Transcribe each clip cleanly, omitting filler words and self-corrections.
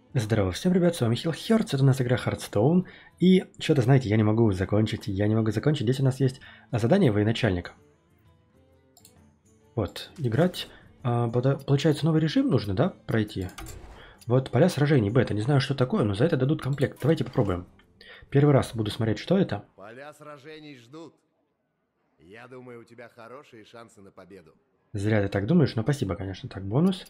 Здорово всем, ребят, с вами Хилл Хёрдс, это у нас игра Hearthstone, и что-то, знаете, я не могу закончить, здесь у нас есть задание военачальника. Вот, играть, получается, новый режим нужно, да, пройти? Вот, поля сражений, бета, не знаю, что такое, но за это дадут комплект, давайте попробуем. Первый раз буду смотреть, что это. Поля сражений ждут. Я думаю, у тебя хорошие шансы на победу. Зря ты так думаешь, но спасибо, конечно. Так, бонус.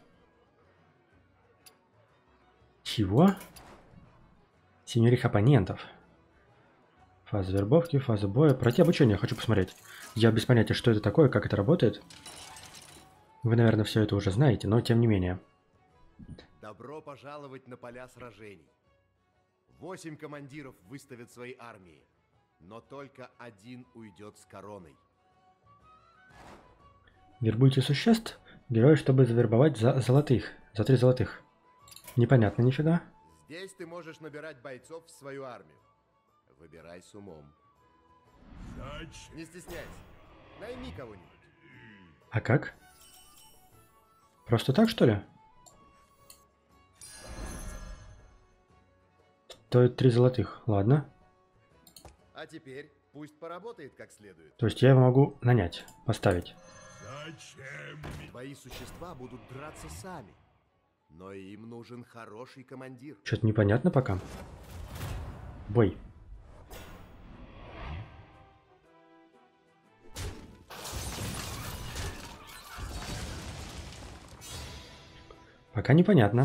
Чего? Семерых оппонентов. Фаза вербовки, фаза боя. Пройти обучение хочу посмотреть. Я без понятия, что это такое, как это работает. Вы, наверное, все это уже знаете, но тем не менее. Добро пожаловать на поля сражений. 8 командиров выставят свои армии, но только один уйдет с короной. Вербуйте существ, героя, чтобы завербовать за золотых. За 3 золотых. Непонятно нифига. Здесь ты можешь набирать бойцов в свою армию. Выбирай с умом. Не стесняйся. Найми кого-нибудь. А как? Просто так, что ли? Стоит 3 золотых. Ладно. А теперь пусть поработает как следует. То есть я его могу нанять, поставить. Твои существа будут драться сами. Но им нужен хороший командир. Что-то непонятно пока. Бой. Пока непонятно.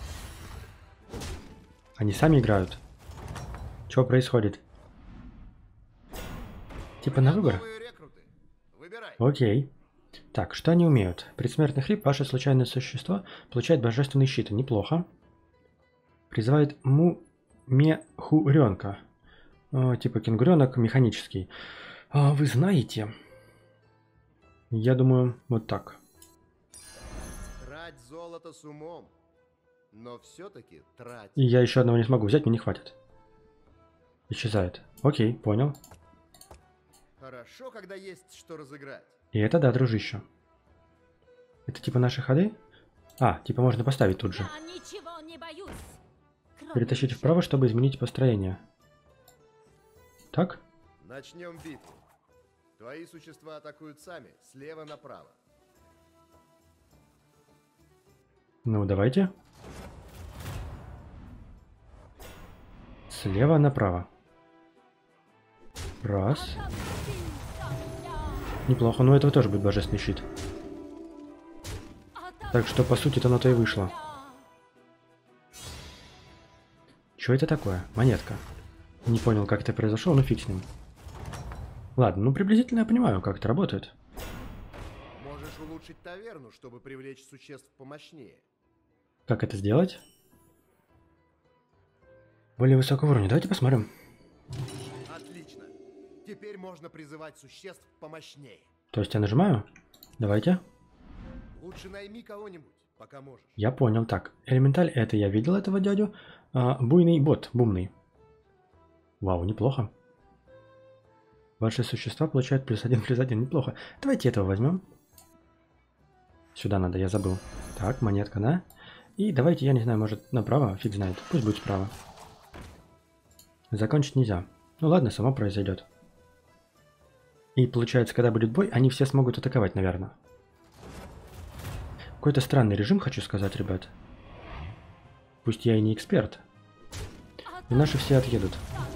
Они сами играют. Что происходит? Типа на выбор? Новые рекруты. Выбирай. Окей. Так, что они умеют? Предсмертный хрип, ваше случайное существо получает божественный щит. Неплохо. Призывает мехуренка. Типа кенгуренок механический. Вы знаете? Я думаю, вот так. Трать золото с умом. Но все-таки трать. И я еще одного не смогу взять, мне не хватит. Исчезает. Окей, понял. Хорошо, когда есть что разыграть. И это да, дружище. Это типа наши ходы? Типа можно поставить тут же. Я ничего не боюсь. Перетащите вправо, чтобы изменить построение. Так? Начнем битву. Твои существа атакуют сами, слева направо. Ну, давайте. Слева направо. Раз. Неплохо, но у этого тоже будет божественный щит. Так что, по сути, оно-то и вышло. Что это такое? Монетка. Не понял, как это произошло, но фиг с ним. Ладно, ну приблизительно я понимаю, как это работает. Можешь улучшить таверну, чтобы привлечь существ помощнее. Как это сделать? Более высокого уровня. Давайте посмотрим. Отлично. Теперь можно призывать существ помощнее. То есть я нажимаю? Давайте. Лучше найми кого-нибудь, пока можешь. Я понял. Так, элементаль, это я видел этого дядю. Буйный бот, бумный. Вау, неплохо. Ваши существа получают +1/+1. Неплохо. Давайте этого возьмем. Сюда надо, я забыл. Так, монетка, да? И давайте, я не знаю, может направо? Фиг знает. Пусть будет справа. Закончить нельзя. Ну ладно, само произойдет. И получается, когда будет бой, они все смогут атаковать, наверное. Какой-то странный режим, хочу сказать, ребят. Пусть я и не эксперт. И наши все отъедут.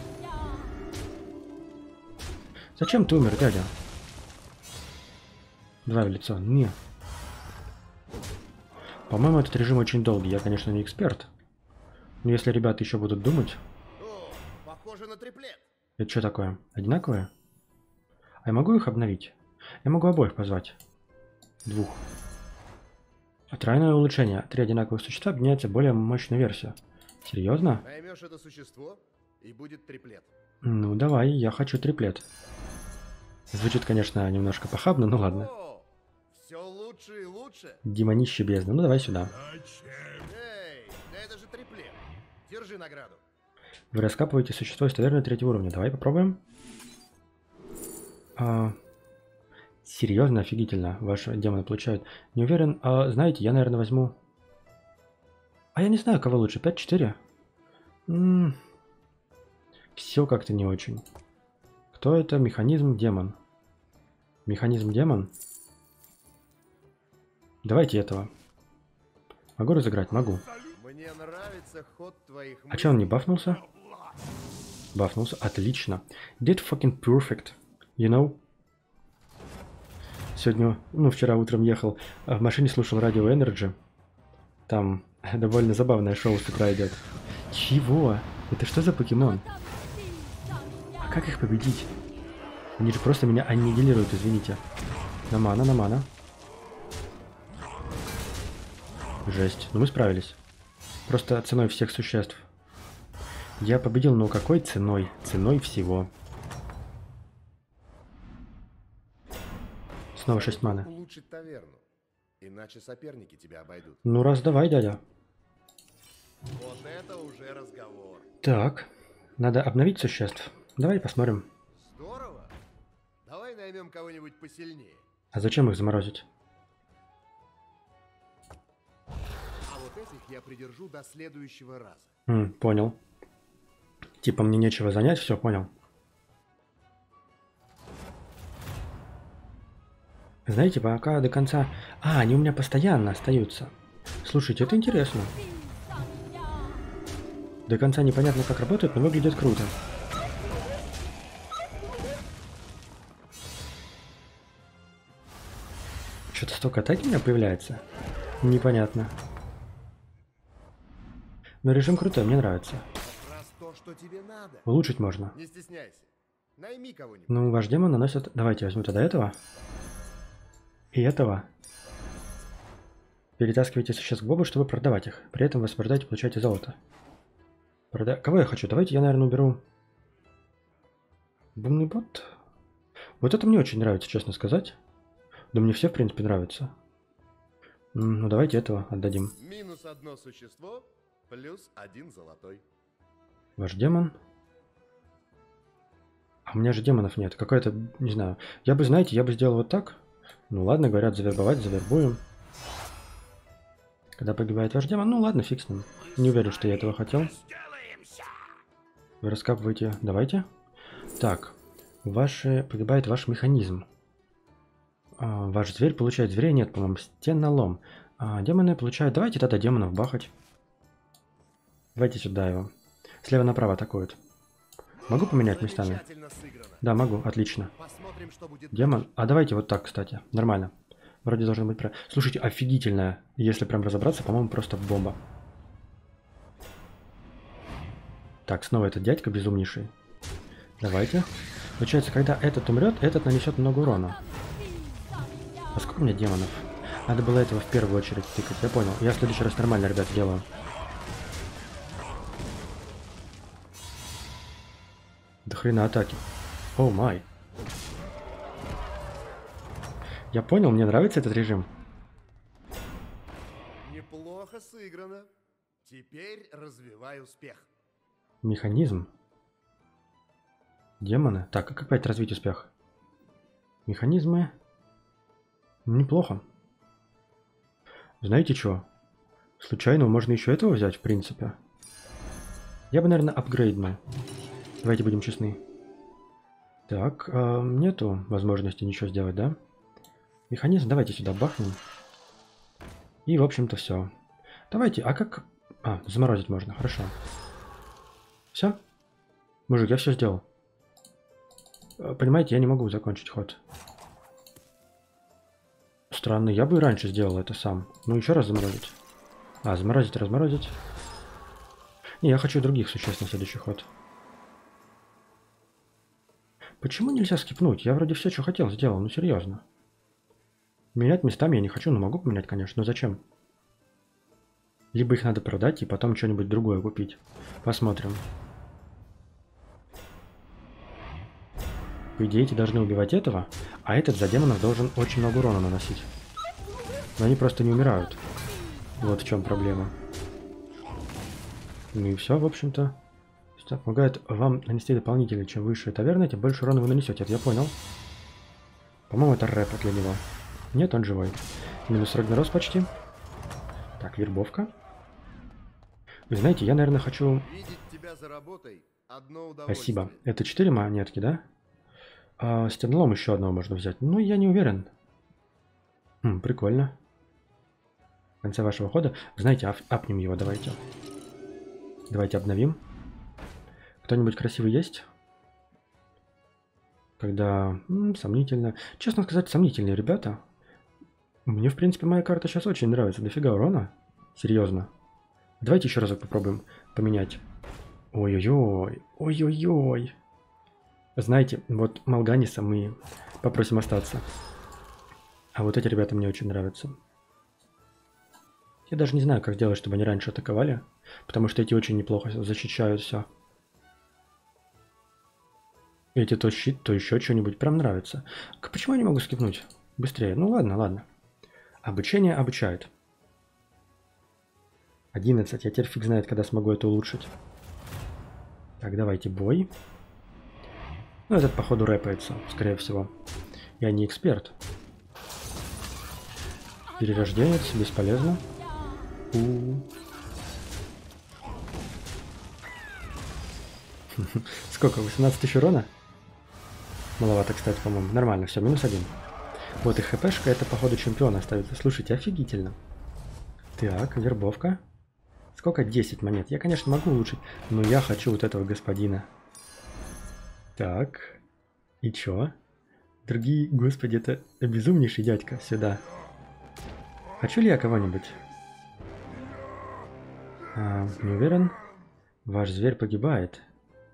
Зачем ты умер, дядя? Два в лицо. Не. По-моему, этот режим очень долгий. Я, конечно, не эксперт. Но если ребята еще будут думать... О, похоже на триплет. Это что такое? Одинаковые? А я могу их обновить? Я могу обоих позвать. Двух. Тройное улучшение. 3 одинаковых существа объединяется в более мощную версию. Серьезно? Наймешь это существо, и будет триплет. Ну давай, я хочу триплет. Звучит, конечно, немножко похабно, но ладно. О, все лучше и лучше. Демонище бездны. Ну давай сюда. Эй, да это же триплет. Держи награду. Вы раскапываете существо из таверны 3 уровня. Давай попробуем. Серьезно, офигительно. Ваши демоны получают. Не уверен. Знаете, я, наверное, возьму... А я не знаю, кого лучше. 5-4? Все как-то не очень. Кто это? Механизм демон. Механизм демон? Давайте этого. Могу разыграть? Могу. Мне нравится ход твоих А че он не мыслей. бафнулся? Бафнулся. Отлично. Did fucking perfect. You know? Сегодня, вчера утром ехал, а в машине слушал радио Energy. Там довольно забавное шоу с утра идет. Чего? Это что за покемон? А как их победить? Они же просто меня аннигилируют, извините. На мана. Жесть. Но мы справились. Просто ценой всех существ. Я победил, но какой ценой? Ценой всего. Снова 6 маны. Улучшить таверну. Иначе соперники тебя обойдут. Ну раз давай, дядя. Вот это уже разговор. Так. Надо обновить существ. Давай посмотрим. Здорово. Давай наймем кого-нибудь посильнее. А зачем их заморозить? А вот этих я придержу до следующего раза. Понял. Типа мне нечего занять, все, понял. Знаете, пока до конца... они у меня постоянно остаются. Слушайте, это интересно. До конца непонятно, как работает, но выглядит круто. Что-то столько атаки у меня появляется. Непонятно. Но режим крутой, мне нравится. Как раз то, что тебе надо. Улучшить можно. Не стесняйся. Найми кого-нибудь. Ну, ваш демон наносит... Давайте возьму тогда этого. И этого. Перетаскивайте существ к бобу, чтобы продавать их. При этом высвобождаете, получаете золото. Кого я хочу? Давайте я, наверное, уберу... Бумный бот. Вот это мне очень нравится, честно сказать. Да мне все, в принципе, нравятся. Ну, давайте этого отдадим. Минус одно существо, плюс 1 золотой. Ваш демон. А у меня же демонов нет. Какое-то, не знаю. Я бы, знаете, я бы сделал вот так. Ну ладно, говорят, завербовать, завербуем. Когда погибает ваш демон, ну ладно, фиг с ним. Не уверен, что я этого хотел. Вы раскапываете. Давайте. Так. Погибает ваш механизм. Ваш зверь получает зверя. Нет, по-моему, стенолом. Демоны получают... Давайте тогда демонов бахать. Давайте сюда его. Слева направо атакуют. Могу поменять местами? Да, могу. Отлично. Посмотрим, что будет. Демон. А давайте вот так, кстати. Нормально. Вроде должно быть... Слушайте, офигительная. Если прям разобраться, по-моему, просто бомба. Так, снова этот дядька безумнейший. Давайте. Получается, когда этот умрет, этот нанесет много урона. А сколько у меня демонов? Надо было этого в первую очередь тыкать. Я понял. Я в следующий раз нормально, ребят, делаю. До хрена атаки. О май. Я понял, мне нравится этот режим. Неплохо сыграно. Теперь развивай успех. Механизм. Демоны. Так, как опять развить успех? Механизмы. Неплохо. Знаете что? Случайно можно еще этого взять, в принципе. Я бы, наверное, апгрейднул. Давайте будем честны. Так, нету возможности ничего сделать, да? Механизм, давайте сюда бахнем. И, в общем-то, все. Давайте, а как... заморозить можно, хорошо. Все? Мужик, я все сделал. Понимаете, я не могу закончить ход. Странно, я бы и раньше сделал это сам. Ну, еще раз заморозить. Заморозить, разморозить. Не, я хочу других существ на следующий ход. Почему нельзя скипнуть? Я вроде все, что хотел, сделал. Ну, серьезно. Менять местами я не хочу, но могу поменять, конечно. Но зачем? Либо их надо продать и потом что-нибудь другое купить. Посмотрим. По идее, эти должны убивать этого, а этот за демонов должен очень много урона наносить. Но они просто не умирают. Вот в чем проблема. Ну и все, в общем-то. Помогает вам нанести дополнительно. Чем выше таверна, тем больше урона вы нанесете. Это я понял. По-моему, это рэп для него. Нет, он живой. Минус Рагнарос почти. Так, вербовка. Вы знаете, я, наверное, хочу... Видеть тебя за работой — одно удовольствие. Спасибо. Это 4 монетки, да? А стеблом еще одного можно взять. Ну, я не уверен. Прикольно. В конце вашего хода... Знаете, апнем его, давайте. Давайте обновим. Кто-нибудь красивый есть? Когда... сомнительно. Честно сказать, сомнительные ребята. Мне, в принципе, моя карта сейчас очень нравится. Дофига урона. Серьезно. Давайте еще разок попробуем поменять. Ой-ой-ой. Ой-ой-ой. Знаете, вот Малганиса мы попросим остаться. А вот эти ребята мне очень нравятся. Я даже не знаю, как сделать, чтобы они раньше атаковали. Потому что эти очень неплохо защищают все. Эти то щит, то еще что-нибудь. Прям нравится. Почему я не могу скипнуть? Быстрее. Ну ладно, ладно. Обучение обучает. 11. Я теперь фиг знает, когда смогу это улучшить. Так, давайте бой. Ну, этот, походу, рэпается, скорее всего. Я не эксперт. Перерожденец, бесполезно. Сколько? 18 тысяч урона? Маловато, кстати, по-моему. Нормально, все, -1. Вот и хпшка, это, походу, чемпиона остается. Слушайте, офигительно. Так, вербовка. Сколько? 10 монет. Я, конечно, могу улучшить, но я хочу вот этого господина. Так. И чё? Другие, господи, это безумнейший дядька. Сюда. Хочу ли я кого-нибудь? Не уверен. Ваш зверь погибает.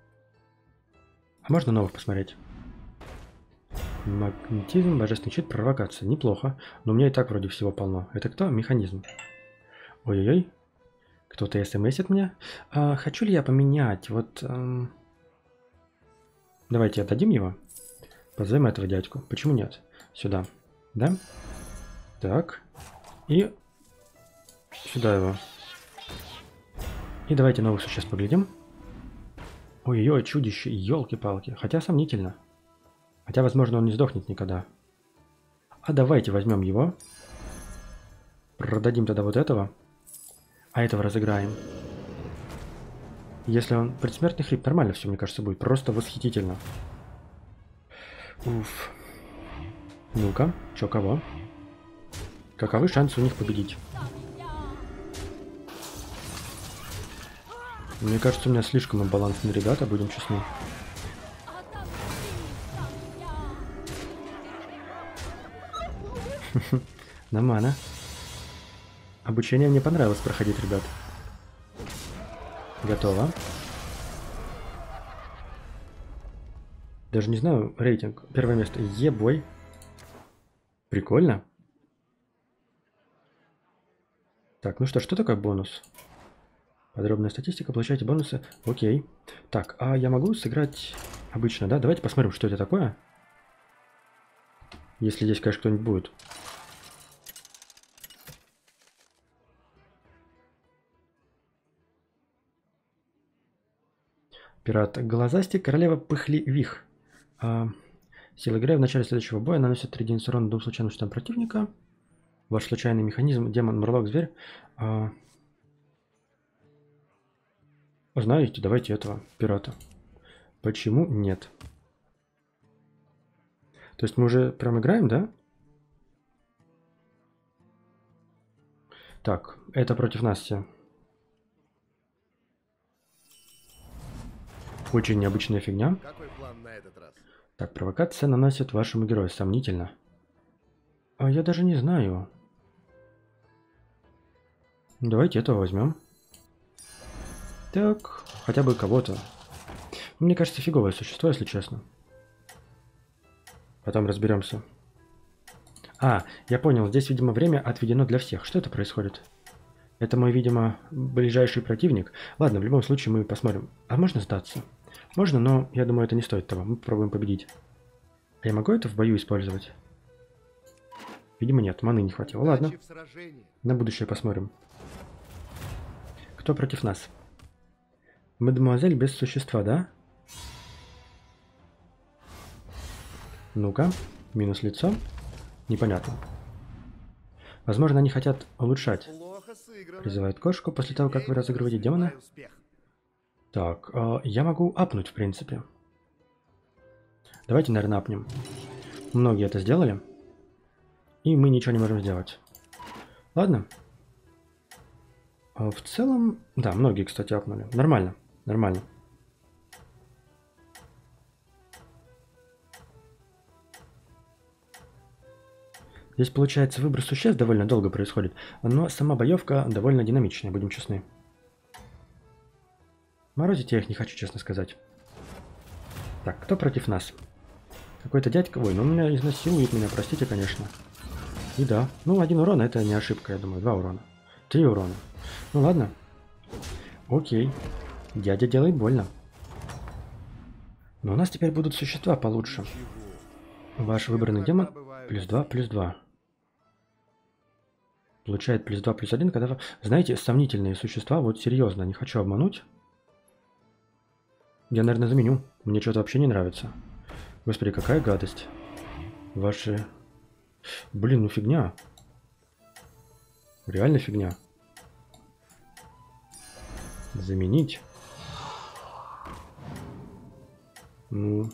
А можно новых посмотреть? Магнетизм, божественный щит, провокация. Неплохо. Но у меня и так вроде всего полно. Это кто? Механизм. Ой-ой-ой. Кто-то смсит мне. Хочу ли я поменять? Вот... Давайте отдадим его. Позовем этого дядьку. Почему нет? Сюда. Да? Так. И... Сюда его. И давайте новых существ поглядим. Ой-ой-ой, чудище, елки-палки. Хотя сомнительно. Хотя, возможно, он не сдохнет никогда. А давайте возьмем его. Продадим тогда вот этого. А этого разыграем. Если он... Предсмертный хрип, нормально все, мне кажется, будет. Просто восхитительно. Уф. Ну-ка, чё, кого? Каковы шансы у них победить? Мне кажется, у меня слишком имбалансные ребята, будем честны. Нормально. Обучение мне понравилось проходить, ребят. Готово. Даже не знаю, рейтинг. Первое место. Е-бой. Прикольно. Так, ну что такое бонус? Подробная статистика, получаете бонусы. Окей. Так, а я могу сыграть обычно, да? Давайте посмотрим, что это такое. Если здесь, конечно, кто-нибудь будет. Пират Глазастик, королева Пыхливих. Сила игры в начале следующего боя наносит 3 единицы урона двум случайным щитам противника. Ваш случайный механизм, демон, мурлок, зверь. Знаете, давайте этого пирата. Почему нет? То есть мы уже прям играем, да? Так, это против нас все. Очень необычная фигня. Какой план на этот раз? Так, провокация наносит вашему герою. Сомнительно. А я даже не знаю. Давайте этого возьмем. Так, хотя бы кого-то. Мне кажется, фиговое существо, если честно. Потом разберемся. Я понял. Здесь, видимо, время отведено для всех. Что это происходит? Это мой, видимо, ближайший противник. Ладно, в любом случае мы посмотрим. А можно сдаться? Можно, но я думаю, это не стоит того. Мы попробуем победить. А я могу это в бою использовать? Видимо, нет. Маны не хватило. Ладно. На будущее посмотрим. Кто против нас? Мадемуазель без существа, да? Ну-ка. Минус лицо. Непонятно. Возможно, они хотят улучшать. Плохо сыграно. Призывает кошку после того, как вы Теперь разыгрываете демона. развивай успех. Так, я могу апнуть, в принципе. Давайте, наверное, апнем. Многие это сделали. И мы ничего не можем сделать. Ладно. В целом, да, многие, кстати, апнули. Нормально, нормально. Здесь, получается, выбор существ довольно долго происходит, но сама боевка довольно динамичная, будем честны. Морозить я их не хочу, честно сказать. Так, кто против нас? Какой-то дядька. Ой, ну меня изнасилует меня, простите, конечно. И да, ну 1 урон, это не ошибка, я думаю. 2 урона. 3 урона. Ну ладно. Окей. Дядя делает больно. Но у нас теперь будут существа получше. Ваш выбранный демон +2, +2. Получает +2, +1, когда... Знаете, сомнительные существа, вот серьезно, не хочу обмануть. Я, наверное, заменю. Мне что-то вообще не нравится. Господи, какая гадость. Ваши... Блин, ну фигня. Реально фигня. Заменить. Ну...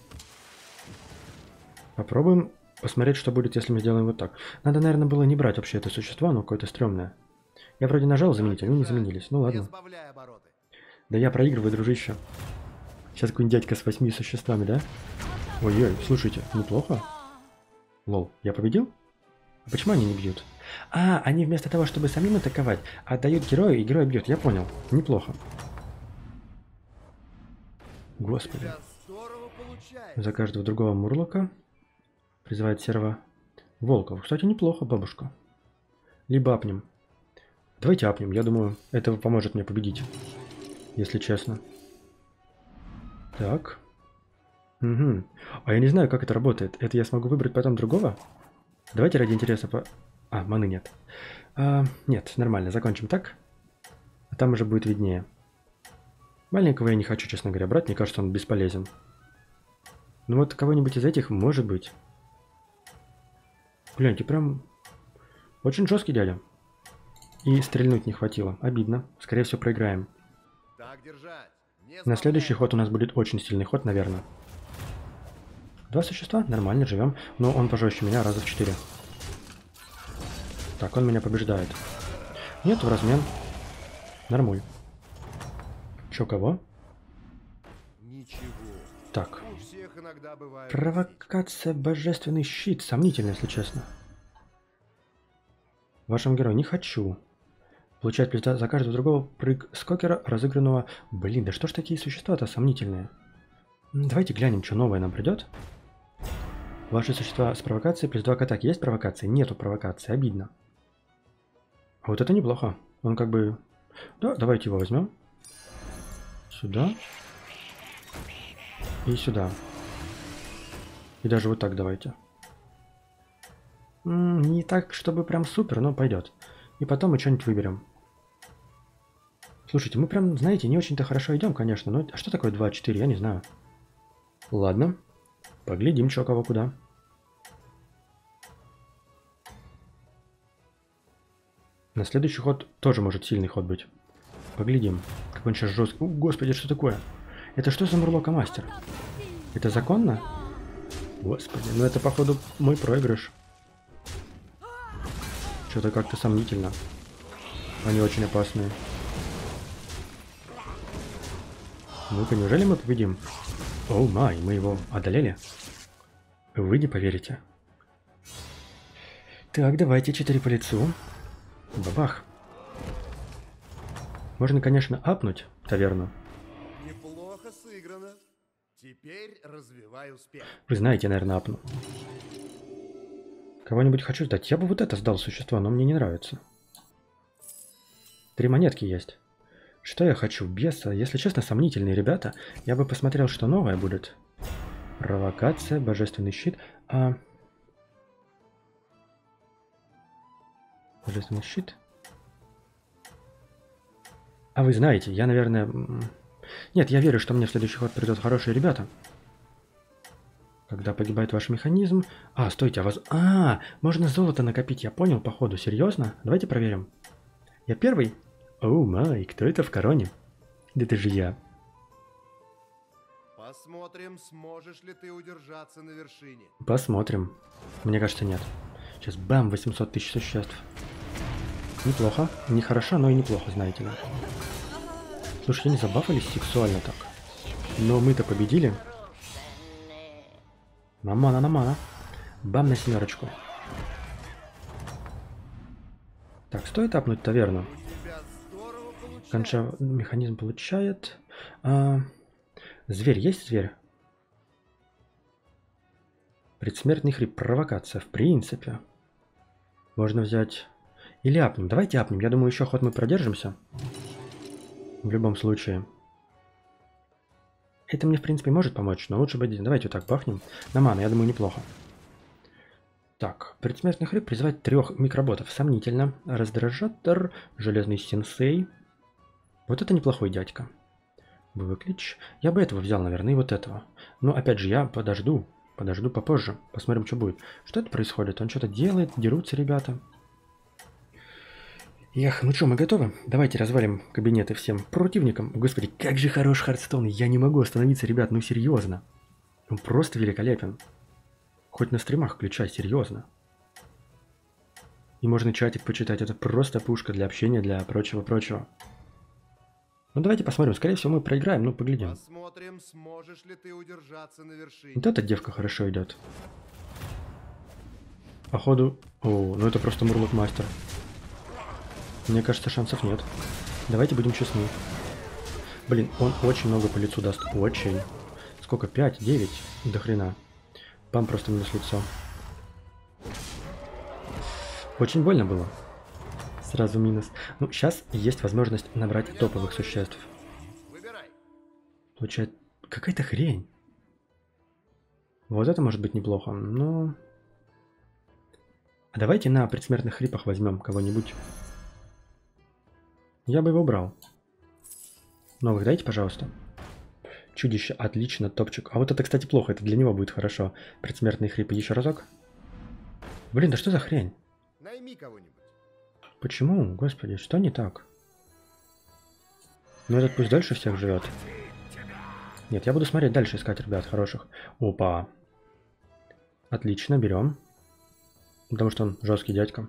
Попробуем посмотреть, что будет, если мы сделаем вот так. Надо, наверное, было не брать вообще это существо, но какое-то стрёмное. Я вроде нажал заменить, они не заменились. Ну ладно. Да я проигрываю, дружище. Сейчас какой-нибудь дядька с 8 существами, да? Ой-ой, слушайте, неплохо. Лол, я победил? А почему они не бьют? А, они вместо того, чтобы самим атаковать, отдают герою, и герой бьет. Я понял. Неплохо. Господи. За каждого другого мурлока призывает серого волков. Кстати, неплохо, бабушка. Либо апнем. Давайте апнем. Я думаю, это поможет мне победить. Если честно. Так. Угу. А я не знаю, как это работает. Это я смогу выбрать потом другого? Давайте ради интереса по... А, маны нет. Нет, нормально. Закончим так. А там уже будет виднее. Маленького я не хочу, честно говоря, брать. Мне кажется, он бесполезен. Ну вот кого-нибудь из этих может быть. Гляньте, прям очень жесткий дядя. И стрельнуть не хватило. Обидно. Скорее всего, проиграем. Так держать. На следующий ход у нас будет очень сильный ход, наверное. 2 существа? Нормально, живем. Но он пожестче меня раза в 4. Так, он меня побеждает. Нет, в размен. Нормуль. Чё, кого? Ничего. Так. У всех иногда бывает. Провокация, божественный щит. Сомнительно, если честно. Вашему герою не хочу. Получать плюс за каждого другого прыг скокера, разыгранного... Блин, да что ж такие существа-то сомнительные? Давайте глянем, что новое нам придет. Ваши существа с провокацией +2 к атаке. Есть провокация? Нету провокации. Обидно. А вот это неплохо. Он как бы... Да, давайте его возьмем. Сюда. И сюда. И даже вот так давайте. Не так, чтобы прям супер, но пойдет. И потом мы что-нибудь выберем. Слушайте, мы прям, знаете, не очень-то хорошо идем, конечно. Но а что такое 2-4? Я не знаю. Ладно. Поглядим, что кого куда. На следующий ход тоже может сильный ход быть. Поглядим. Как он сейчас жесткий. Господи, что такое? Это что за мурлока-мастер? Это законно? Господи, ну это походу мой проигрыш. Что-то как-то сомнительно. Они очень опасные. Ну-ка, неужели мы победим? Оу май, мы его одолели? Вы не поверите. Так, давайте 4 по лицу. Бабах. Можно, конечно, апнуть таверну. Неплохо сыграно. Теперь развивай успех. Вы знаете, наверное, апну. Кого-нибудь хочу сдать. Я бы вот это сдал существо, но мне не нравится. 3 монетки есть. Что я хочу? Беса. Если честно, сомнительные ребята. Я бы посмотрел, что новое будет. Провокация, божественный щит. Божественный щит. А вы знаете, я, наверное... Нет, я верю, что мне в следующий ход придут хорошие ребята. Когда погибает ваш механизм... стойте, а вас... можно золото накопить, я понял, походу. Серьезно? Давайте проверим. Я первый? Оу май, кто это в короне? Да это же я. Посмотрим, сможешь ли ты удержаться на вершине. Посмотрим. Мне кажется, нет. Сейчас бам, 800 тысяч существ. Неплохо. Не хорошо, но и неплохо, знаете ли. Слушай, они забафались сексуально так. Но мы-то победили. На мана, на мана. Бам на семерочку. Так, стоит апнуть таверну. Конча механизм получает. Зверь, есть зверь? Предсмертный хрип, провокация, в принципе. Можно взять... Или апнем. Давайте апнем. Я думаю, еще ход мы продержимся. В любом случае. Это мне, в принципе, может помочь, но лучше бы... Давайте вот так бахнем. На ману, я думаю, неплохо. Так, предсмертный хрип призывать 3 микроботов. Сомнительно. Раздражатор, железный сенсей. Вот это неплохой дядька. Боевой клич. Я бы этого взял, наверное, и вот этого. Но, опять же, я подожду. Подожду попозже. Посмотрим, что будет. Что это происходит? Он что-то делает, дерутся ребята. Эх, ну что, мы готовы? Давайте развалим кабинеты всем противникам. Господи, как же хорош Хардстоун. Я не могу остановиться, ребят, ну серьезно. Он просто великолепен. Хоть на стримах включай, серьезно. И можно чатик почитать. Это просто пушка для общения, для прочего-прочего. Ну давайте посмотрим. Скорее всего, мы проиграем, ну поглядим. Посмотрим, сможешь ли ты удержаться на вершине. Вот эта девка хорошо идет. Походу... О, ну это просто Мурлок Мастер. Мне кажется, шансов нет. Давайте будем честны. Блин, он очень много по лицу даст. Очень. Сколько? 5, 9? До хрена. Пам просто минус лицо. Очень больно было. Сразу минус. Ну, сейчас есть возможность набрать топовых существ. Выбирай. Получает какая-то хрень. Вот это может быть неплохо, но... А давайте на предсмертных хрипах возьмем кого-нибудь. Я бы его брал. Новых дайте, пожалуйста. Чудище, отлично, топчик. А вот это, кстати, плохо, это для него будет хорошо. Предсмертные хрипы еще разок. Блин, да что за хрень? Найми кого-нибудь. Почему? Господи, что не так? Ну этот пусть дальше всех живет. Нет, я буду смотреть дальше, искать ребят хороших. Опа. Отлично, берем. Потому что он жесткий дядька.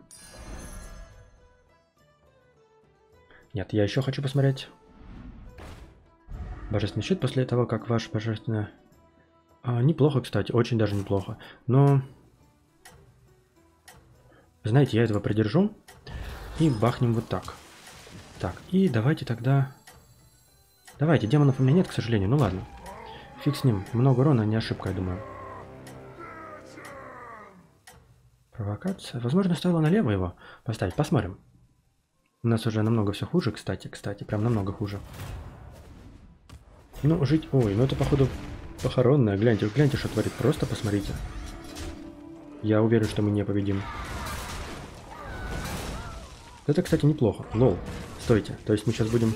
Нет, я еще хочу посмотреть. Божественный щит после того, как ваш божественный... неплохо, кстати, очень даже неплохо. Но... Знаете, я этого придержу. И бахнем вот так. Так, и давайте тогда... Давайте, демонов у меня нет, к сожалению. Ну ладно. Фиг с ним. Много урона, не ошибка, я думаю. Провокация. Возможно, стоило налево его поставить. Посмотрим. У нас уже намного все хуже, кстати. Прям намного хуже. Ну, жить... Ой, ну это, походу, похоронное. Гляньте, гляньте, что творит. Просто посмотрите. Я уверен, что мы не победим. Это, кстати, неплохо. Лол. Стойте. То есть мы сейчас будем...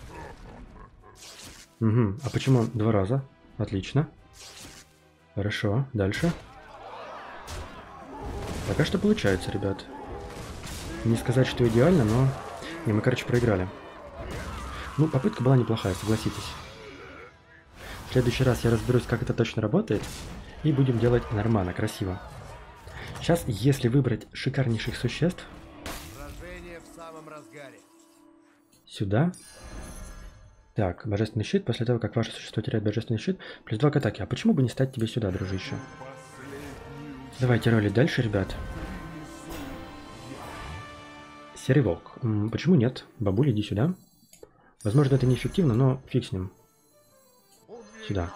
Угу. А почему 2 раза? Отлично. Хорошо. Дальше. Пока что получается, ребят. Не сказать, что идеально, но... Не, мы, короче, проиграли. Ну, попытка была неплохая, согласитесь. В следующий раз я разберусь, как это точно работает. И будем делать нормально, красиво. Сейчас, если выбрать шикарнейших существ... Сражение в самом разгаре. Сюда. Так, божественный щит. После того, как ваше существо теряет божественный щит, плюс 2 к атаке. А почему бы не стать тебе сюда, дружище? Давайте ролить дальше, ребят. Серый волк. Почему нет? Бабуль, иди сюда. Возможно, это неэффективно, но фиг с ним. Сюда.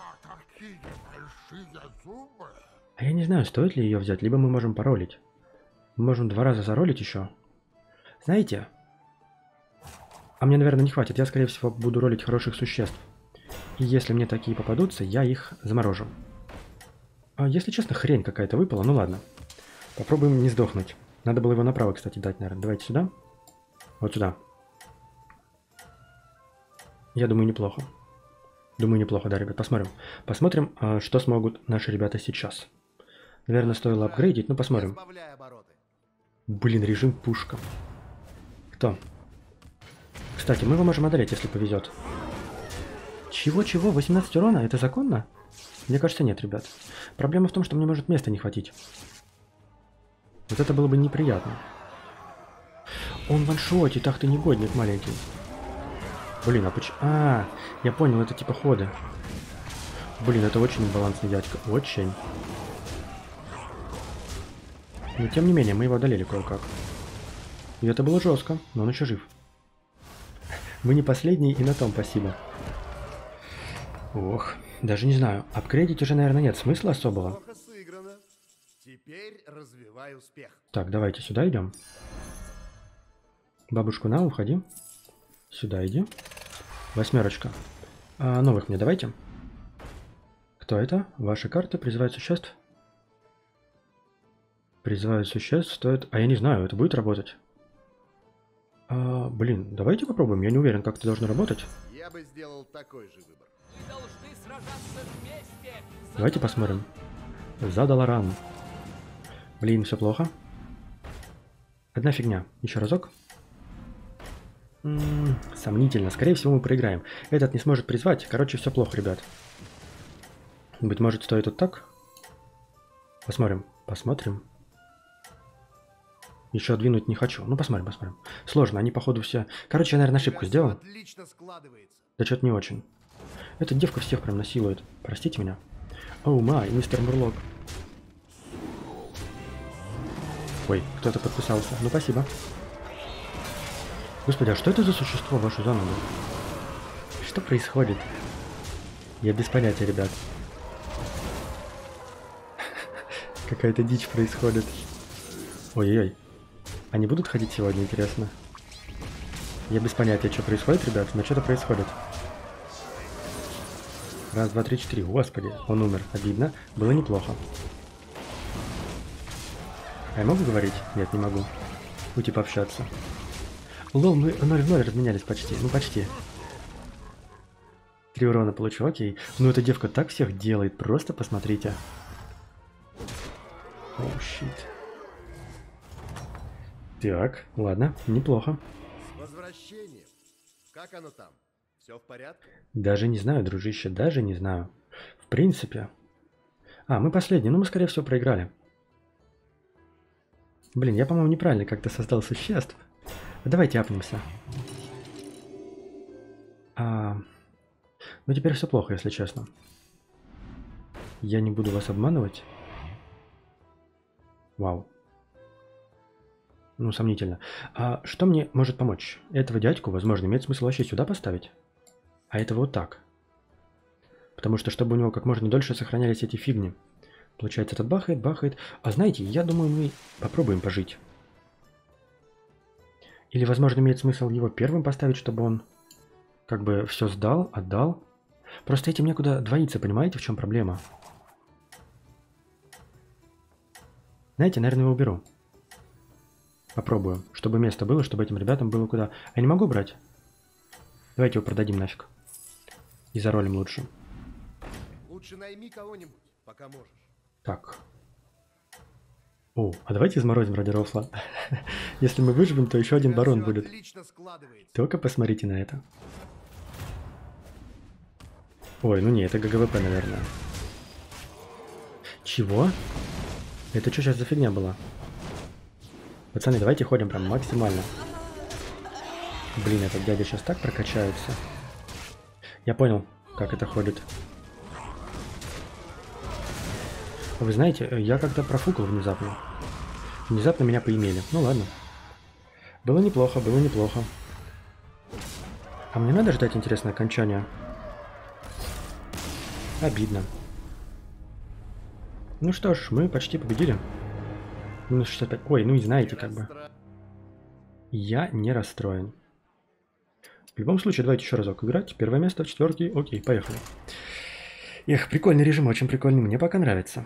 А я не знаю, стоит ли ее взять, либо мы можем паролить. Мы можем 2 раза заролить еще. Знаете? А мне, наверное, не хватит. Я, скорее всего, буду ролить хороших существ. И если мне такие попадутся, я их заморожу. А если честно, хрень какая-то выпала. Ну ладно. Попробуем не сдохнуть. Надо было его направо, кстати, дать, наверное. Давайте сюда. Вот сюда. Я думаю, неплохо. Думаю, неплохо, да, ребят. Посмотрим. Посмотрим, что смогут наши ребята сейчас. Наверное, стоило апгрейдить, но посмотрим. Блин, режим пушка. Кто? Кстати, мы его можем одолеть, если повезет. Чего-чего? 18 урона? Это законно? Мне кажется, нет, ребят. Проблема в том, что мне может места не хватить. Вот это было бы неприятно. Он ваншотит, ах ты негодник маленький. Блин, а почему... А, я понял, это типа ходы. Блин, это очень балансный дядька. Очень. Но тем не менее, мы его одолели кое-как. И это было жестко, но он еще жив. Вы не последний, и на том спасибо. Ох, даже не знаю. Апгрейдить уже, наверное, нет смысла особого. Плохо сыграно. Теперь развивай успех. Так, давайте сюда идем. Бабушку на, уходи. Сюда иди. 8. Новых мне давайте. Кто это? Ваши карты призывают существ. Призывают существ стоит... А я не знаю, это будет работать? Блин, давайте попробуем. Я не уверен, как это должно работать. Я бы сделал такой же выбор. Мы должны сражаться вместе. Давайте посмотрим. За Даларан. Блин, все плохо. Одна фигня. Еще разок. Сомнительно. Скорее всего, мы проиграем. Этот не сможет призвать. Короче, все плохо, ребят. Быть может, стоит вот так? Посмотрим. Посмотрим. Еще двинуть не хочу. Ну, посмотрим, посмотрим. Сложно, они, походу, все... Короче, я, наверное, ошибку сделал. Отлично складывается. Да что-то не очень. Эта девка всех прям насилует. Простите меня. Оу май, мистер Мурлок. Ой, кто-то подписался. Ну, спасибо. Господи, а что это за существо ваше за ногу? Что происходит? Я без понятия, ребят. Какая-то дичь происходит. Ой-ой-ой. Они будут ходить сегодня, интересно? Я без понятия, что происходит, ребят, но что-то происходит. Раз, два, три, четыре. Господи, он умер. Обидно. Было неплохо. А я могу говорить? Нет, не могу. Уйти пообщаться. Лол, мы 0 в 0 разменялись почти. Ну, почти. 3 урона получил, окей. Ну, эта девка так всех делает. Просто посмотрите. Оу, щит. Так, ладно, неплохо. С возвращением. Как оно там? Все в порядке? Даже не знаю, дружище, даже не знаю. В принципе. Мы последние, ну мы, скорее всего, проиграли. Блин, я, по-моему, неправильно как-то создал существ. Давайте апнемся. Ну, теперь все плохо, если честно. Я не буду вас обманывать. Вау. Ну, сомнительно. Что мне может помочь? Этого дядьку, возможно, имеет смысл вообще сюда поставить. А этого вот так. Потому что, чтобы у него как можно дольше сохранялись эти фигни. Получается, этот бахает, бахает. А знаете, я думаю, мы попробуем пожить. Или, возможно, имеет смысл его первым поставить, чтобы он как бы все сдал, отдал. Просто этим некуда двоиться, понимаете, в чем проблема? Знаете, наверное, его уберу. Попробую, чтобы место было, чтобы этим ребятам было куда. Я не могу брать? Давайте его продадим нафиг. И заролим лучше. Лучше найми кого-нибудь, пока можешь. Так. О, а давайте изморозим ради рофла. Если мы выживем, то еще один барон будет. Отлично складывается. Только посмотрите на это. Ой, ну не, это ГГВП, наверное. Чего? Это что сейчас за фигня была? Пацаны, давайте ходим прям максимально. Блин, этот дядя сейчас так прокачается. Я понял, как это ходит. Вы знаете, я как-то профукал внезапно. Внезапно меня поимели. Ну ладно. Было неплохо, было неплохо. А мне надо ждать, интересное окончание? Обидно. Ну что ж, мы почти победили. Минус 65. Ой, ну и знаете, как бы. Я не расстроен. В любом случае, давайте еще разок играть. Первое место в 4. Окей, поехали. Эх, прикольный режим, очень прикольный. Мне пока нравится.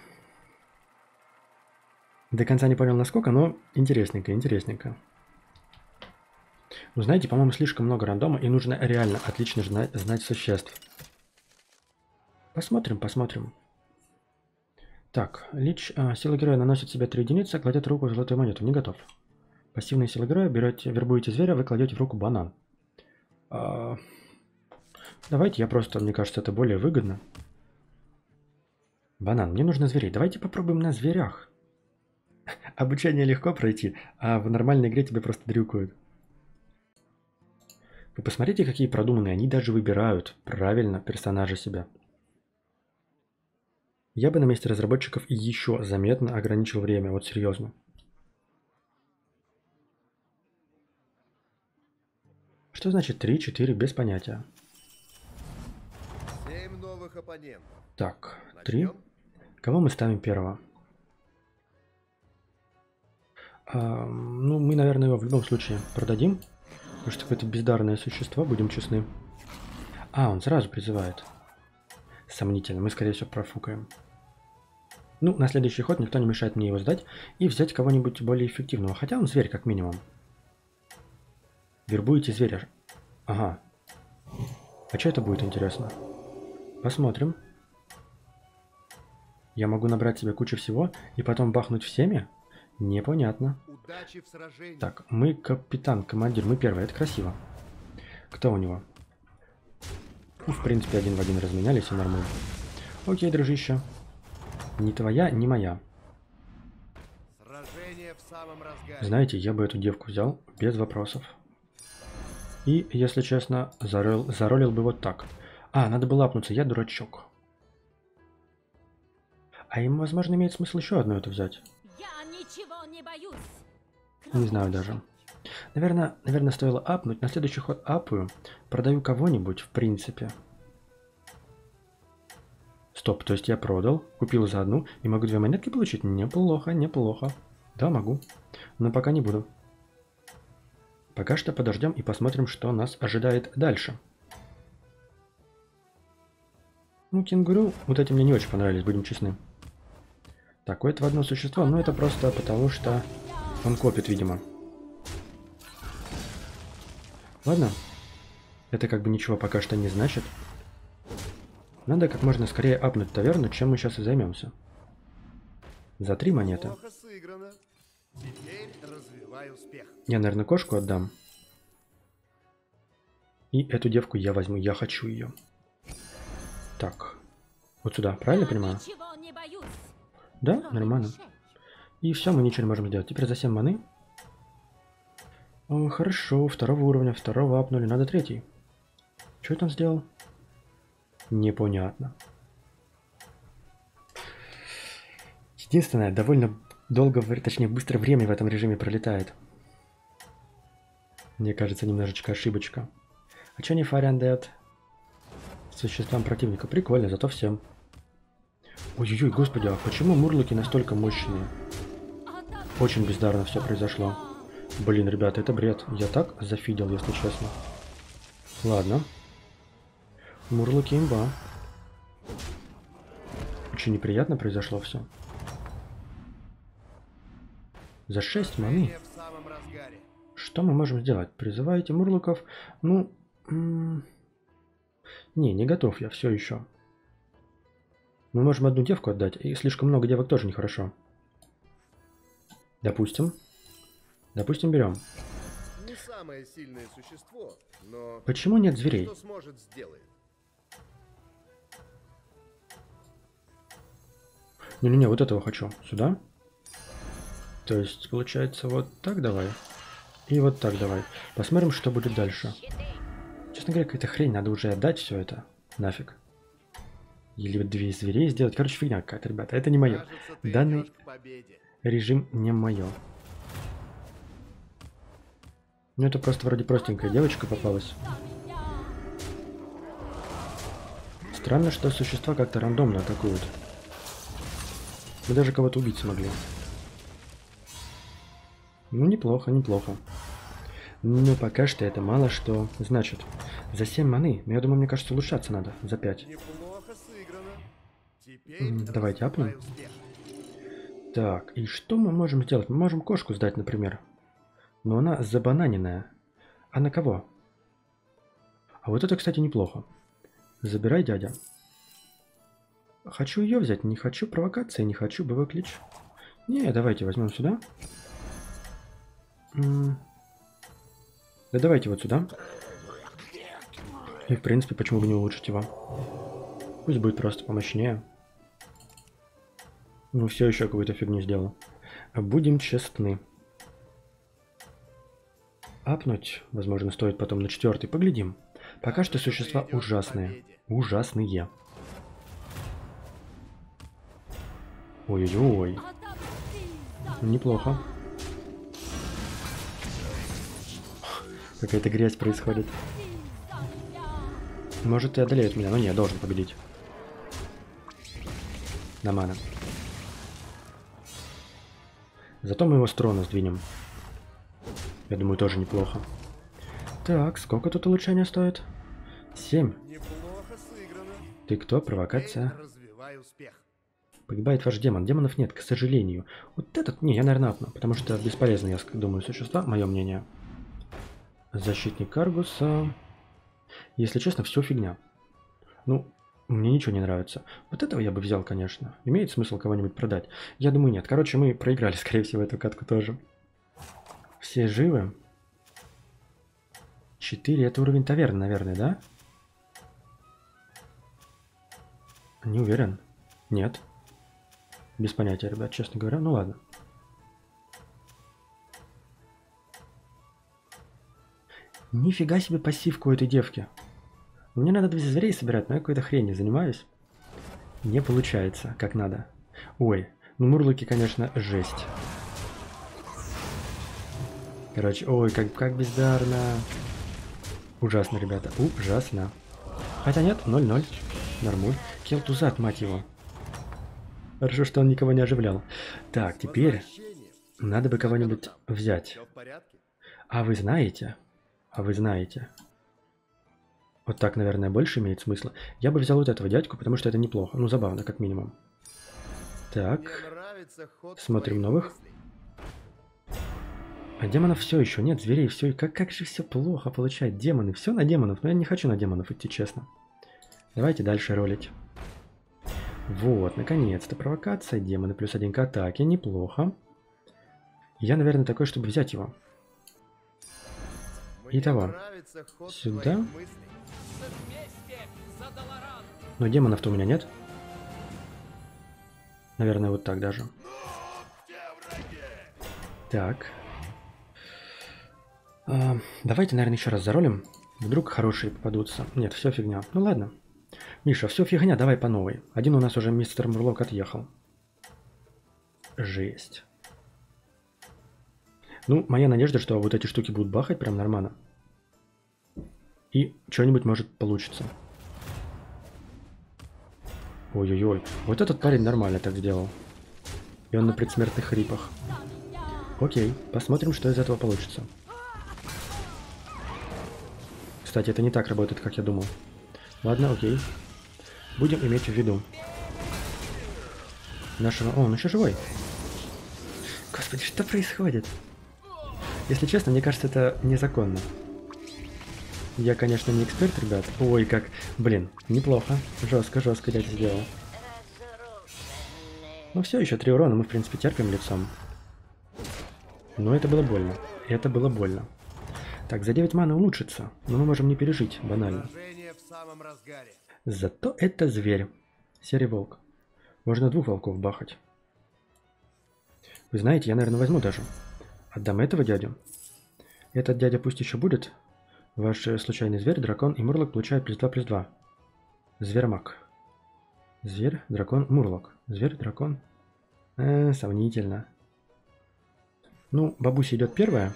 До конца не понял, насколько, но интересненько, интересненько. Ну, знаете, по-моему, слишком много рандома, и нужно реально отлично знать существ. Посмотрим, посмотрим. Так, лич, сила героя наносит себе 3 единицы, кладет в руку золотую монету. Не готов. Пассивная сила героя, вербуете зверя, вы кладете в руку банан. Давайте я просто, мне кажется, это более выгодно. Банан, мне нужно зверей. Давайте попробуем на зверях. Обучение легко пройти, а в нормальной игре тебя просто дрюкают. Вы посмотрите, какие продуманные. Они даже выбирают правильно персонажа себя. Я бы на месте разработчиков еще заметно ограничил время. Вот серьезно. Что значит 3-4 без понятия? 7 новых оппонентов. Так, 3. Начнем? Кого мы ставим первого? Ну, мы, наверное, его в любом случае продадим. Потому что какое-то бездарное существо, будем честны. Он сразу призывает. Сомнительно, мы, скорее всего, профукаем. Ну, на следующий ход никто не мешает мне его сдать и взять кого-нибудь более эффективного. Хотя он зверь, как минимум. Вербуете зверя. Ага. А что это будет, интересно? Посмотрим. Я могу набрать себе кучу всего и потом бахнуть всеми? Непонятно. Удачи в сражении. Так, мы капитан, командир, мы первый, это красиво. Кто у него? Ну, в принципе, один в один разменялись и нормально. Окей, дружище. Не твоя, не моя. Сражение в самом разгаре. Знаете, я бы эту девку взял без вопросов. И, если честно, заролил бы вот так. Надо было апнуться, я дурачок. А им, возможно, имеет смысл еще одну эту взять. Я ничего не боюсь. Не знаю даже. Наверное, стоило апнуть. На следующий ход апаю. Продаю кого-нибудь, в принципе. Стоп, то есть я продал, купил за одну и могу 2 монетки получить? Неплохо, неплохо. Да, могу. Но пока не буду. Пока что подождем и посмотрим, что нас ожидает дальше. Ну, кенгуру, вот эти мне не очень понравились, будем честны. Так, у этого одно существо, но это просто потому, что он копит, видимо. Ладно. Это как бы ничего пока что не значит. Надо как можно скорее апнуть таверну, чем мы сейчас и займемся. За 3 монеты. Плохо сыграно. Теперь развивай успех. Я, наверное, кошку отдам. И эту девку я возьму, я хочу ее. Так. Вот сюда, правильно Я понимаю? ничего не боюсь. Да, Кроме нормально. мишени. И все, мы ничего не можем сделать. Теперь за 7 маны. Хорошо, 2-го уровня, 2-го апнули, надо 3-й. Что я там сделал? Непонятно. Единственное, довольно долго, точнее быстро время в этом режиме пролетает. Мне кажется, немножечко ошибочка. А чё не Fire Undead? Существам противника. Прикольно, зато всем. Ой-ой-ой, господи, а почему мурлоки настолько мощные? Очень бездарно все произошло. Блин, ребята, это бред. Я так зафидел, если честно. Ладно. Мурлоки имба. Очень неприятно произошло все. За 6 маны. Сражение в самом разгаре. Что мы можем сделать? Призываете мурлоков? Ну... не готов я все еще. Мы можем одну девку отдать, и слишком много девок тоже нехорошо. Допустим. Допустим, берем. Не самое сильное существо, но Почему нет зверей? что сможет сделает. Не-не-не, вот этого хочу. Сюда. То есть, получается, вот так давай. И вот так давай. Посмотрим, что будет дальше. Честно говоря, какая-то хрень. Надо уже отдать все это. Нафиг. Или вот 2 зверей сделать. Короче, фигня какая-то, ребята. Это не мое. Кажется, ты Данный идешь к победе. режим не мое. Ну, это просто вроде простенькая девочка попалась. Странно, что существа как-то рандомно атакуют. Мы даже кого-то убить смогли. Ну, неплохо, неплохо. Но пока что это мало что значит. За 7 маны, но я думаю, мне кажется, улучшаться надо. За 5. Неплохо сыграно. Теперь Давайте развивай апнем. успех. Так, и что мы можем сделать? Мы можем кошку сдать, например. Но она забананенная. А на кого? А вот это, кстати, неплохо. Забирай, дядя. Хочу ее взять, не хочу провокации, не хочу боевой клич. Не, давайте возьмем сюда. Да давайте вот сюда. И, в принципе, почему бы не улучшить его? Пусть будет просто помощнее. Ну, все еще какую-то фигню сделал. Будем честны. Апнуть, возможно, стоит потом на 4-й. Поглядим. Пока что существа ужасные. Ужасные. Ой-ой-ой. Неплохо. Какая-то грязь происходит. Может, и одолеют меня, но не, я должен победить. На мана. Зато мы его с трона сдвинем. Я думаю, тоже неплохо. Так, сколько тут улучшения стоит? 7. Неплохо сыграно. Ты кто? Провокация. Развивай успех. Погибает ваш демон. Демонов нет, к сожалению. Вот этот... Не, я, наверное, апну, потому что бесполезно, я думаю, существа. Мое мнение. Защитник Аргуса. Если честно, все фигня. Ну, мне ничего не нравится. Вот этого я бы взял, конечно. Имеет смысл кого-нибудь продать? Я думаю, нет. Короче, мы проиграли, скорее всего, эту катку тоже. Все живы? 4. Это уровень таверны, наверное, да? Не уверен. Нет. Без понятия, ребят, честно говоря. Ну ладно. Нифига себе пассивку у этой девки. Мне надо 2 зверей собирать, но я какой-то хренью занимаюсь. Не получается, как надо. Ой, ну мурлыки, конечно, жесть. Короче, ой, как бездарно. Ужасно, ребята, ужасно. Хотя нет, 0-0. Нормуль. Келтузат, мать его. Хорошо, что он никого не оживлял. Так, теперь надо бы кого-нибудь взять. Все в порядке? А вы знаете? А вы знаете? Вот так, наверное, больше имеет смысла. Я бы взял вот этого дядьку, потому что это неплохо. Ну, забавно, как минимум. Так. Мне нравится ход Смотрим твоих новых. мыслей. А демонов все еще нет, зверей все. Как же все плохо получать. Демоны, все на демонов. Но я не хочу на демонов идти, честно. Давайте дальше ролить. Вот, наконец-то. Провокация. Демоны +1 к атаке. Неплохо. Я, наверное, такой, чтобы взять его. Мне Итого. нравится ход Сюда. твоих мыслей. Вместе за Долоран. Но демонов-то у меня нет. Наверное, вот так даже. Так. Давайте, наверное, еще раз заролим. Вдруг хорошие попадутся. Нет, все фигня. Ну ладно. Миша, все фигня, давай по новой. Один у нас уже мистер Мурлок отъехал. Жесть. Ну, моя надежда, что вот эти штуки будут бахать прям нормально. И что-нибудь может получится. Ой-ой-ой. Вот этот парень нормально так сделал. И он на предсмертных хрипах. Окей, посмотрим, что из этого получится. Кстати, это не так работает, как я думал. Ладно, окей. Будем иметь в виду. Нашего... О, он еще живой. Господи, что происходит? Если честно, мне кажется, это незаконно. Я, конечно, не эксперт, ребят. Ой, как... Блин, неплохо. Жестко дядя сделал. Ну все, еще 3 урона, мы, в принципе, терпим лицом. Но это было больно. Это было больно. Так, за 9 маны улучшится, но мы можем не пережить, банально. Сражение в самом разгаре. Зато это зверь. Серый волк. Можно 2 волков бахать. Вы знаете, я, наверное, возьму даже. Отдам этого дядю. Этот дядя пусть еще будет. Ваш случайный зверь, дракон и мурлок получают +2/+2. Звермак. Зверь, дракон, мурлок. Зверь, дракон. Сомнительно. Ну, бабуся идет первая.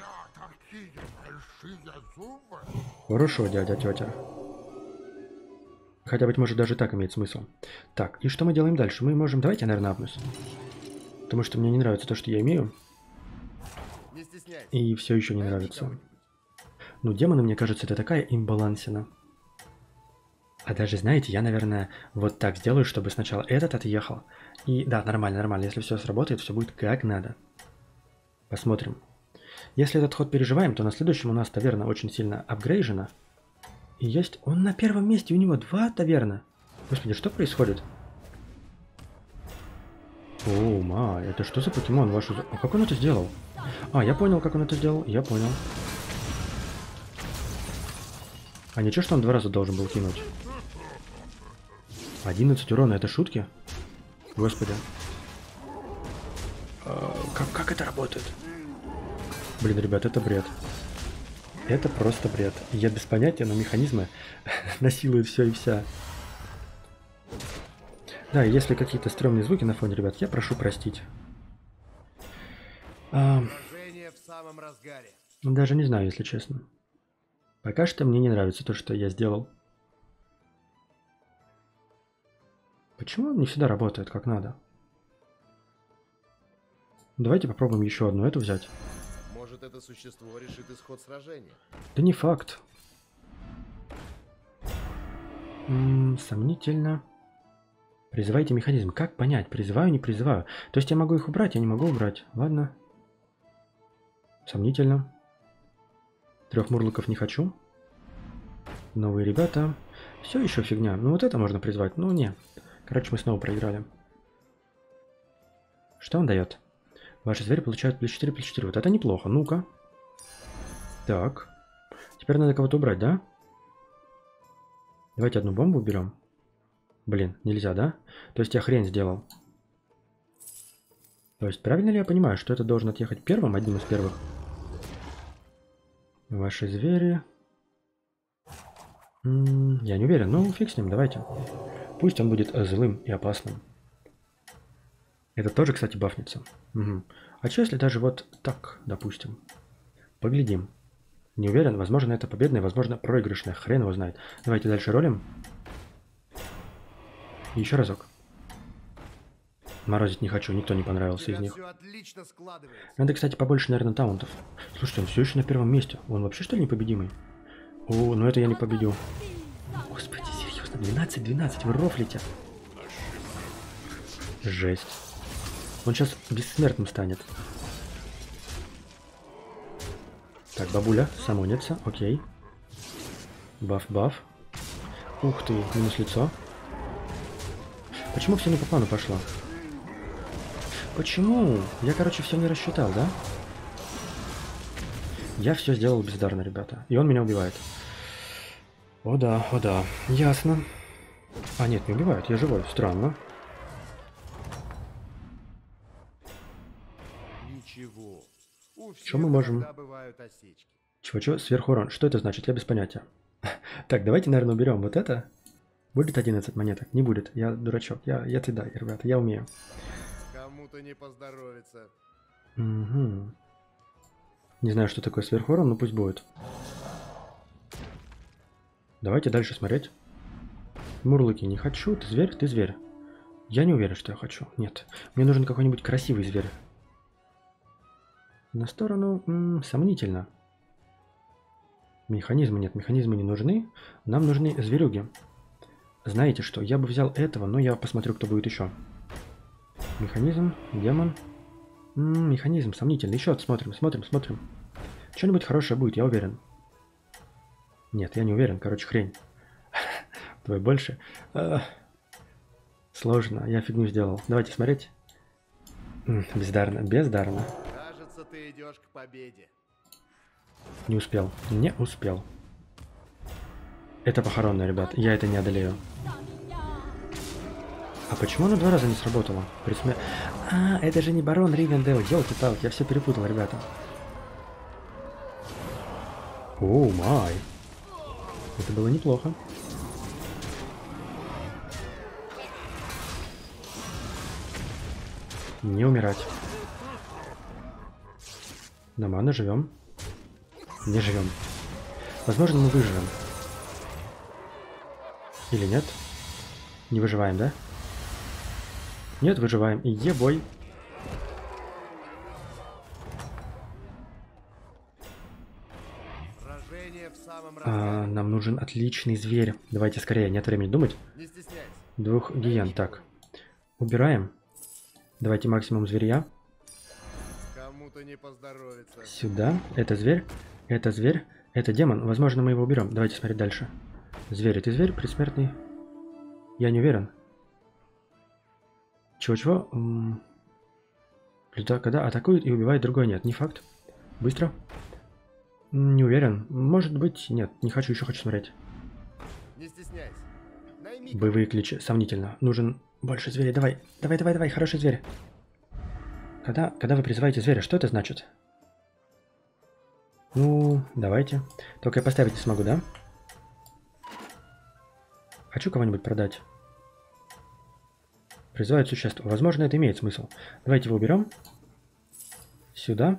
Хорошо, дядя, тетя. Хотя, быть может, даже так имеет смысл. Так, и что мы делаем дальше? Мы можем... Давайте я, наверное, апнусь. Потому что мне не нравится то, что я имею. Не стесняйся. И все еще не нравится. Ну, демоны, мне кажется, это такая имбалансина. А даже, знаете, я, наверное, вот так сделаю, чтобы сначала этот отъехал. И да, нормально. Если все сработает, все будет как надо. Посмотрим. Если этот ход переживаем, то на следующем у нас таверна очень сильно апгрейжена. И есть... Он на первом месте, у него 2 таверна. Господи, что происходит? О, ма, это что за покемон вашу... А как он это сделал? А, я понял, как он это сделал, я понял. А ничего, что он 2 раза должен был кинуть? 11 урона, это шутки? Господи. Как это работает? Блин, ребят, это бред. Это просто бред. Я без понятия, но механизмы насилуют все и вся. Да, если какие-то стрёмные звуки на фоне, ребят, я прошу простить. Сражение в самом разгаре. Даже не знаю, если честно. Пока что мне не нравится то, что я сделал. Почему он не всегда работает как надо? Давайте попробуем еще одну эту взять. Может, это существо решит исход сражения? Да не факт. Сомнительно. Призывайте механизм. Как понять? Призываю, не призываю. То есть я могу их убрать, я не могу убрать. Ладно. Сомнительно. 3 мурлоков не хочу. Новые ребята. Все еще фигня. Ну вот это можно призвать. Ну не. Короче, мы снова проиграли. Что он дает? Ваши звери получают +4, +4. Вот это неплохо. Ну-ка. Так. Теперь надо кого-то убрать, да? Давайте одну бомбу уберем. Блин, нельзя, да? То есть я хрень сделал. То есть правильно ли я понимаю, что это должен отъехать первым, одним из первых? Ваши звери. Я не уверен. Ну, фиг с ним, давайте. Пусть он будет злым и опасным. Это тоже, кстати, бафнется. Угу. А что если даже вот так, допустим? Поглядим. Не уверен, возможно, это победная, возможно, проигрышная. Хрен его знает. Давайте дальше ролим. И еще разок. Морозить не хочу, никто не понравился из них. Надо, кстати, побольше, наверное, таунтов. Слушайте, он все еще на первом месте. Он вообще, что ли, непобедимый? О, ну это я не победю. Господи, серьезно, 12-12, вы рофлите. Жесть. Он сейчас бессмертным станет. Так, бабуля, самонится, окей. Баф-баф. Ух ты, минус лицо. Почему все не по плану пошло? Почему? Я, короче, все не рассчитал, да? Я все сделал бездарно, ребята. И он меня убивает. О да, ясно. А нет, не убивает, я живой, странно. Ничего. Что мы можем? Чего? Сверху урон. Что это значит? Я без понятия. Так, давайте, наверное, уберем вот это. Будет 11 монеток? Не будет. Я дурачок. Я тогда, ребята, я умею. Кому-то не поздоровится. Угу. Не знаю, что такое сверхурон, но пусть будет. Давайте дальше смотреть. Мурлыки не хочу. Ты зверь? Ты зверь. Я не уверен, что я хочу. Нет. Мне нужен какой-нибудь красивый зверь. На сторону сомнительно. Механизмы нет. Механизмы не нужны. Нам нужны зверюги. Знаете что? Я бы взял этого, но я посмотрю, кто будет еще. Механизм. Демон. Механизм сомнительный. Еще смотрим. Что-нибудь хорошее будет, я уверен. Нет, я не уверен. Короче, хрень. Твой больше. Сложно. Я фигню сделал. Давайте смотреть. Бездарно. Кажется, ты идешь к победе. Не успел. Это похоронное, ребят. Я это не одолею. А почему оно 2 раза не сработало? Это же не барон Ривендейл. Ёлки-палки, я все перепутал, ребята. О май. Это было неплохо. Не умирать. Нормально, живем. Не живем. Возможно, мы выживем. Или нет? Не выживаем, да? Нет, выживаем. И ебой. Нам нужен отличный зверь. Давайте скорее, нет времени думать. 2 гиен. Так. Убираем. Давайте максимум зверя. Кому-то не поздоровится. Сюда. Это зверь. Это демон. Возможно, мы его уберем. Давайте смотреть дальше. Зверь. Ты зверь предсмертный? Я не уверен. Чего? Когда атакует и убивает другой, нет. Не факт. Быстро. Не уверен. Может быть, нет. Не хочу, еще хочу смотреть. Не стесняйся. Найми Боевые кличи. Сомнительно. Нужен больше зверей. Давай. Давай, давай, давай. Хороший зверь. Когда вы призываете зверя, что это значит? Ну, давайте. Только я поставить не смогу, да? Хочу кого-нибудь продать. Призывают существ. Возможно, это имеет смысл. Давайте его уберем. Сюда.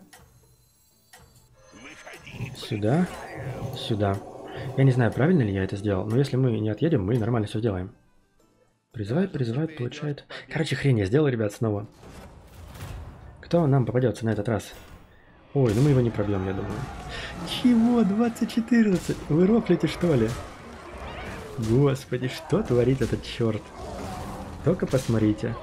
Сюда. Сюда. Я не знаю, правильно ли я это сделал, но если мы не отъедем, мы нормально все сделаем. Призывает, получает. Короче, хрень я сделал, ребят, снова. Кто нам попадется на этот раз? Ой, ну мы его не пробьем, я думаю. Чего? 2014? Вы рофлите, что ли? Господи, что творит этот черт? Только посмотрите.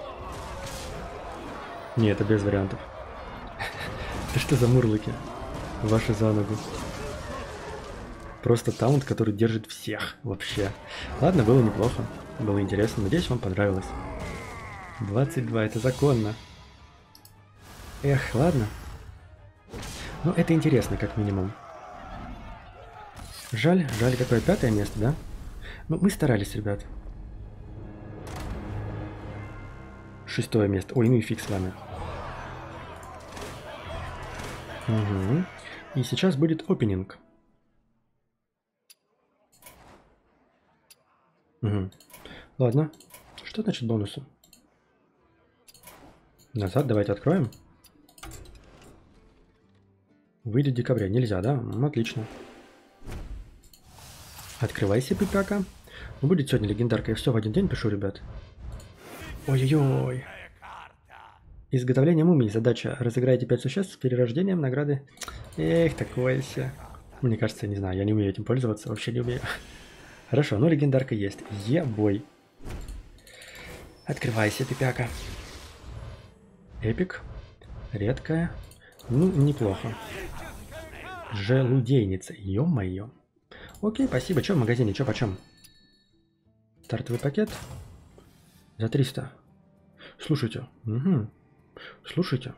Не, это без вариантов. Это что за мурлыки? Ваши за ногу. Просто таунт, который держит всех вообще. Ладно, было неплохо. Было интересно. Надеюсь, вам понравилось. 22, это законно. Эх, ладно. Ну, это интересно, как минимум. Жаль, какое 5-е место, да? Ну, мы старались, ребят. 6-е место. Ой, ну и фиг с вами. Угу. И сейчас будет опенинг. Угу. Ладно. Что значит бонусы? Назад давайте откроем. Выйдет декабря. Нельзя, да? Отлично. Открывайся, пипяка. Ну, будет сегодня легендарка. Я все в один день пишу, ребят. Ой-ой-ой. Изготовление мумий. Задача. Разыграйте 5 существ с перерождением награды. Эх, такое все. Мне кажется, я не знаю, я не умею этим пользоваться. Вообще не умею. Хорошо, ну легендарка есть. Е-бой. Открывайся, пипяка. Эпик. Редкая. Ну, неплохо. Желудейница. Ё-моё. Окей, спасибо. Чё в магазине? Чё почем? Стартовый пакет. За 300. Слушайте. Угу. Слушайте.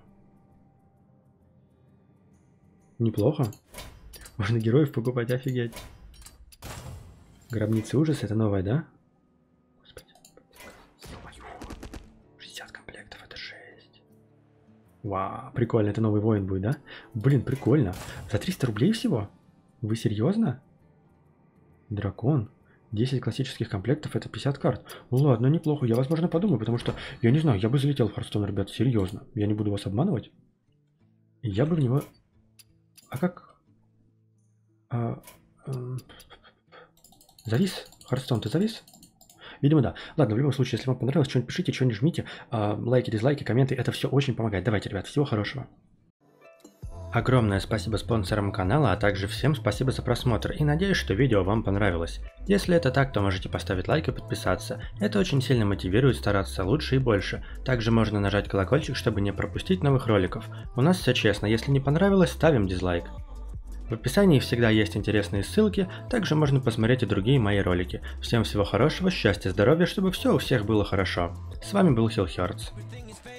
Неплохо. Можно героев покупать, офигеть. Гробницы ужаса, это новая, да? Господи. 60 комплектов, это жесть. Вау, прикольно, это новый воин будет, да? Блин, прикольно. За 300 рублей всего? Вы серьезно? Дракон. 10 классических комплектов, это 50 карт. Ну ладно, неплохо. Я, возможно, подумаю, потому что, я не знаю, я бы залетел в Хардстоун, ребят, серьезно. Я не буду вас обманывать. Я бы в него... А как? Завис? Хардстоун, ты завис? Видимо, да. Ладно, в любом случае, если вам понравилось, что-нибудь пишите, что-нибудь жмите. Лайки, дизлайки, комменты. Это все очень помогает. Давайте, ребят, всего хорошего. Огромное спасибо спонсорам канала, а также всем спасибо за просмотр и надеюсь, что видео вам понравилось. Если это так, то можете поставить лайк и подписаться. Это очень сильно мотивирует стараться лучше и больше. Также можно нажать колокольчик, чтобы не пропустить новых роликов. У нас все честно, если не понравилось, ставим дизлайк. В описании всегда есть интересные ссылки, также можно посмотреть и другие мои ролики. Всем всего хорошего, счастья, здоровья, чтобы все у всех было хорошо. С вами был Хилл Хёрдс.